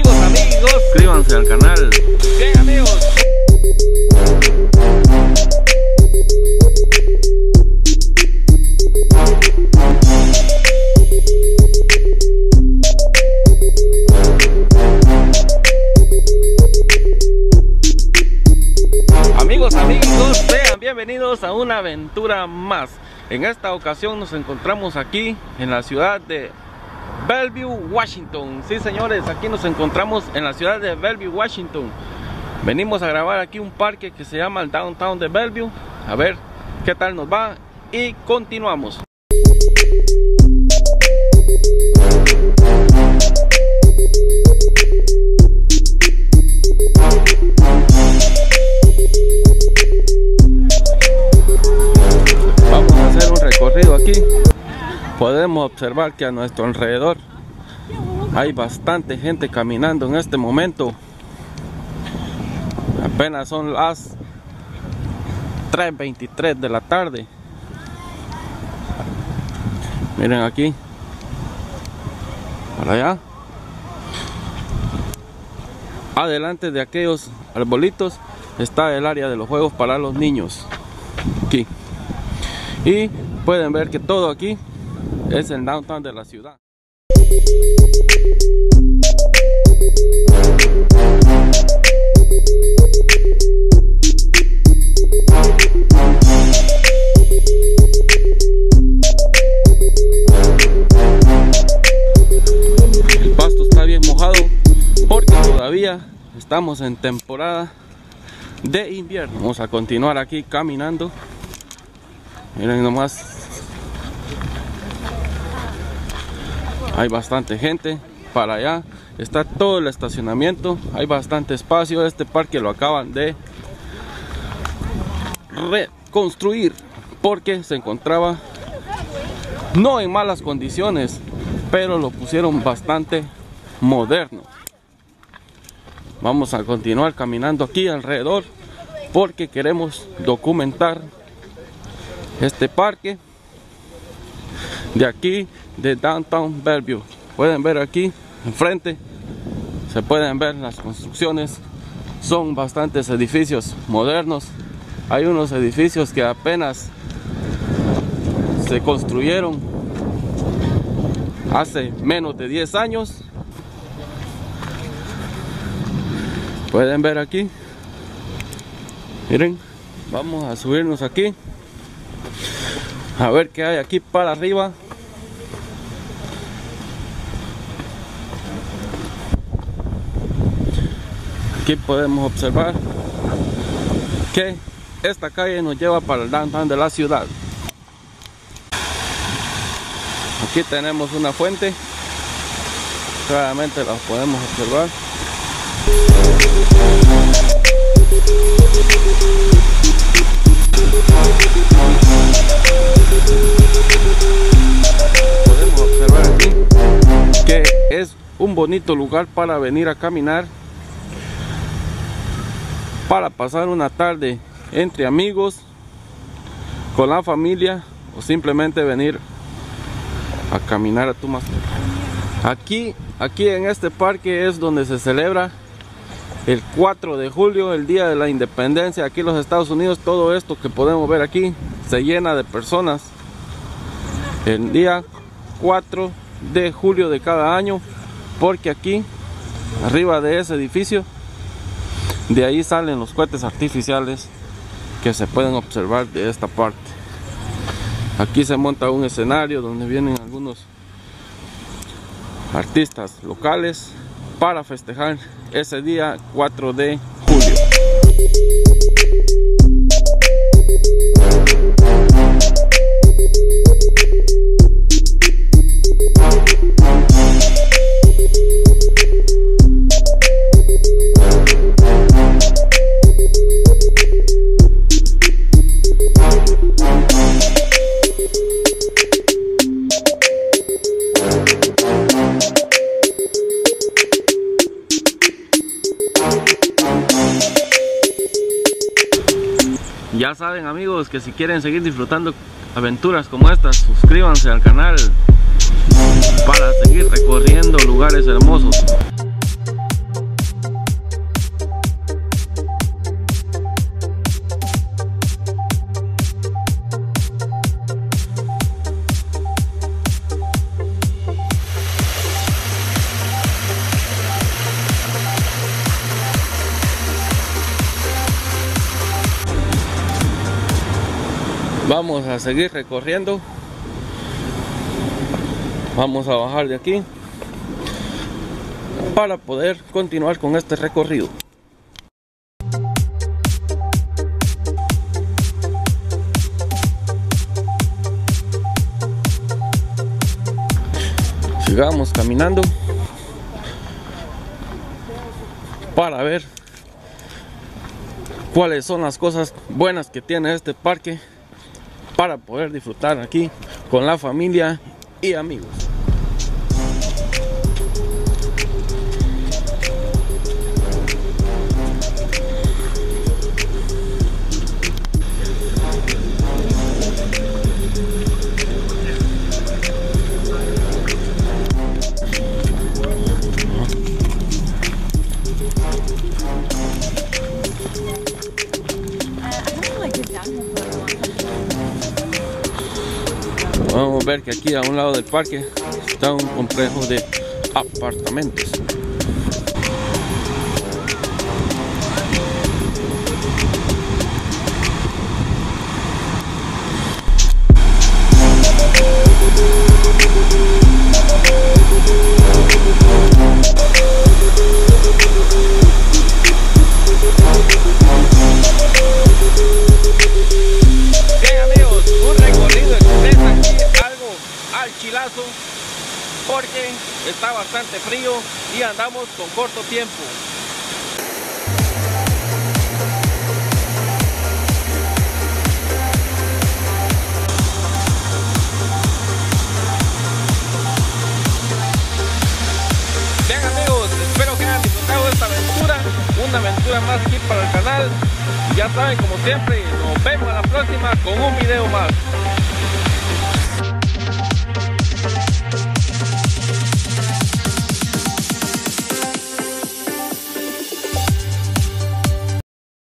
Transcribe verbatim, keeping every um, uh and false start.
Amigos, amigos, suscríbanse al canal. Bien, amigos. Amigos, amigos, sean bienvenidos a una aventura más. En esta ocasión nos encontramos aquí en la ciudad de Bellevue, Washington. Sí, señores, aquí nos encontramos en la ciudad de Bellevue, Washington. Venimos a grabar aquí un parque que se llama el Downtown de Bellevue. A ver qué tal nos va y continuamos. Vamos a hacer un recorrido aquí. Podemos observar que a nuestro alrededor hay bastante gente caminando en este momento. Apenas son las tres veintitrés de la tarde. Miren aquí, para allá, adelante de aquellos arbolitos está el área de los juegos para los niños. Aquí, y pueden ver que todo aquí es el downtown de la ciudad. El pasto está bien mojado porque todavía estamos en temporada de invierno. Vamos a continuar aquí caminando. Miren nomás, hay bastante gente. Para allá está todo el estacionamiento, hay bastante espacio. Este parque lo acaban de reconstruir porque se encontraba no en malas condiciones, pero lo pusieron bastante moderno. Vamos a continuar caminando aquí alrededor porque queremos documentar este parque de aquí de Downtown Bellevue. Pueden ver aquí enfrente, se pueden ver las construcciones. Son bastantes edificios modernos. Hay unos edificios que apenas se construyeron hace menos de diez años. Pueden ver aquí. Miren, vamos a subirnos aquí a ver qué hay aquí para arriba. Aquí podemos observar que esta calle nos lleva para el downtown de la ciudad. Aquí tenemos una fuente, claramente la podemos observar. Podemos observar aquí que es un bonito lugar para venir a caminar, para pasar una tarde entre amigos, con la familia, o simplemente venir a caminar a tu mascota. Aquí, aquí en este parque es donde se celebra el cuatro de julio, el día de la independencia aquí en los Estados Unidos. Todo esto que podemos ver aquí se llena de personas el día cuatro de julio de cada año, porque aquí arriba de ese edificio, de ahí salen los cohetes artificiales que se pueden observar de esta parte. Aquí se monta un escenario donde vienen algunos artistas locales para festejar ese día cuatro de julio. Ya saben, amigos, que si quieren seguir disfrutando aventuras como estas, suscríbanse al canal para seguir recorriendo lugares hermosos. Vamos a seguir recorriendo. Vamos a bajar de aquí para poder continuar con este recorrido. Sigamos caminando para ver cuáles son las cosas buenas que tiene este parque para poder disfrutar aquí con la familia y amigos. Vamos a ver que aquí a un lado del parque está un complejo de apartamentos. Chilazo, porque está bastante frío y andamos con corto tiempo. Bien amigos, espero que hayan disfrutado de esta aventura, una aventura más aquí para el canal. Ya saben, como siempre, nos vemos a la próxima con un video más.